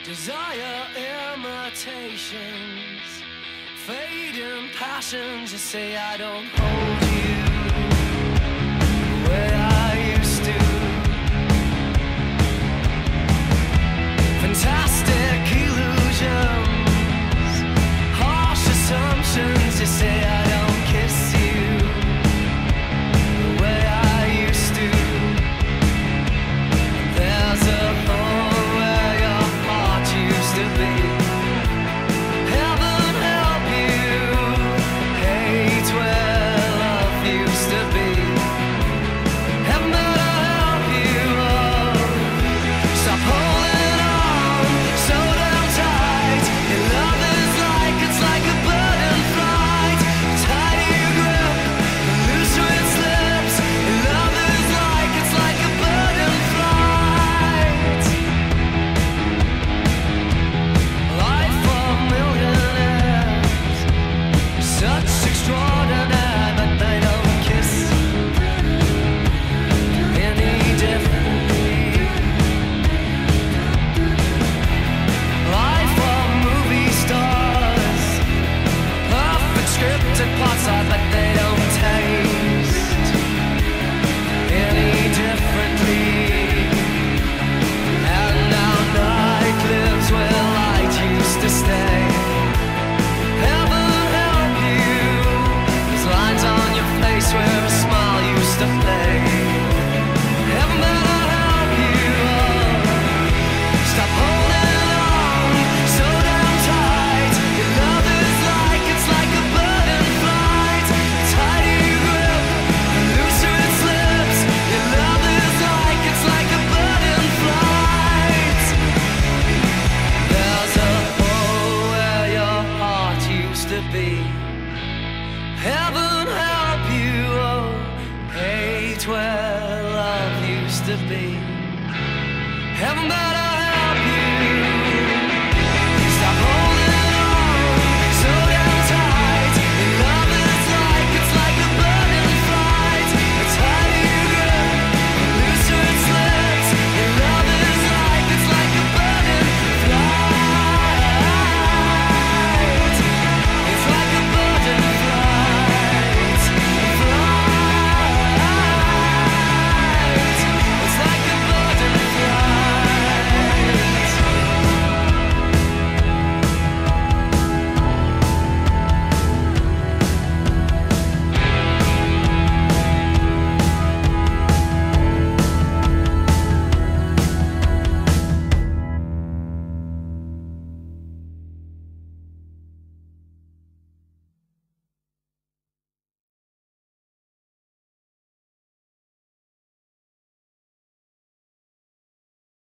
Desire imitations, fading passions. You say I don't hold you the way I used to. Fantastic illusions, harsh assumptions. You say I don't kiss you the way I used to. There's a hole where your heart used to be. Heaven help you hate where love used to be. Heaven better help you, oh. Stop holding on so damn tight. Your love is it's like a bird in flight. Tighter you grip, the looser it slips. Your love is it's like a bird in flight. Life for millionaires, such extraordinary, but they don't kiss any differently. Life for movie stars, perfect scripted plots, I bet they don't taste any differently. And now night lives where light used to stay. Heaven help you, there's lines on your face where a smile used to play. Heaven better help you, oh. Stop holding on so damn tight. Your love is it's like a bird in flight. Tighter you grip, the looser it slips. Your love is it's like a bird in flight. There's a hole where your heart used to be. Heaven help you, oh, hate where love used to be.